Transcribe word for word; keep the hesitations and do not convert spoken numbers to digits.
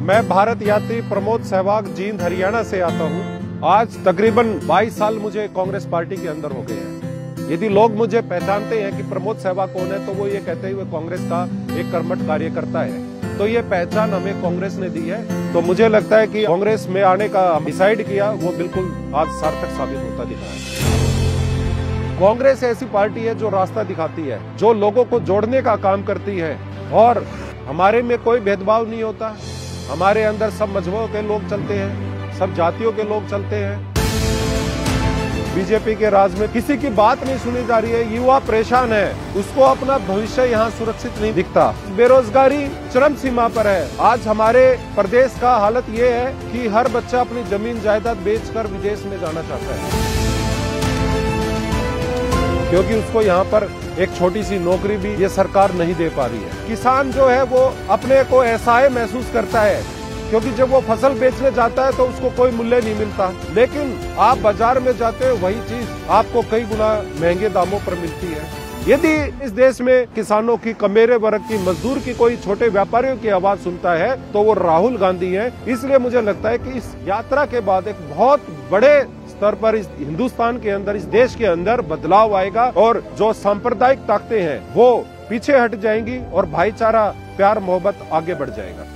मैं भारत यात्री प्रमोद सहवाग जींद हरियाणा से आता हूँ। आज तकरीबन बाईस साल मुझे कांग्रेस पार्टी के अंदर हो गए हैं। यदि लोग मुझे पहचानते हैं कि प्रमोद सहवाग कौन है, तो वो ये कहते हुए कांग्रेस का एक कर्मठ कार्यकर्ता है। तो ये पहचान हमें कांग्रेस ने दी है। तो मुझे लगता है कि कांग्रेस में आने का डिसाइड किया, वो बिल्कुल आज सार्थक साबित होता दिखा है। कांग्रेस ऐसी पार्टी है जो रास्ता दिखाती है, जो लोगों को जोड़ने का काम करती है, और हमारे में कोई भेदभाव नहीं होता। हमारे अंदर सब मजहबों के लोग चलते हैं, सब जातियों के लोग चलते हैं। बीजेपी के राज में किसी की बात नहीं सुनी जा रही है। युवा परेशान है, उसको अपना भविष्य यहाँ सुरक्षित नहीं दिखता। बेरोजगारी चरम सीमा पर है। आज हमारे प्रदेश का हालत ये है कि हर बच्चा अपनी जमीन जायदाद बेचकर विदेश में जाना चाहता है, क्योंकि उसको यहाँ पर एक छोटी सी नौकरी भी ये सरकार नहीं दे पा रही है। किसान जो है वो अपने को असहाय महसूस करता है, क्योंकि जब वो फसल बेचने जाता है तो उसको कोई मूल्य नहीं मिलता। लेकिन आप बाजार में जाते हो, वही चीज आपको कई गुना महंगे दामों पर मिलती है। यदि इस देश में किसानों की, कमेरे वर्ग की, मजदूर की, कोई छोटे व्यापारियों की आवाज सुनता है तो वो राहुल गांधी है। इसलिए मुझे लगता है कि इस यात्रा के बाद एक बहुत बड़े स्तर पर इस हिंदुस्तान के अंदर, इस देश के अंदर बदलाव आएगा, और जो सांप्रदायिक ताकतें हैं वो पीछे हट जाएंगी और भाईचारा, प्यार, मोहब्बत आगे बढ़ जाएगा।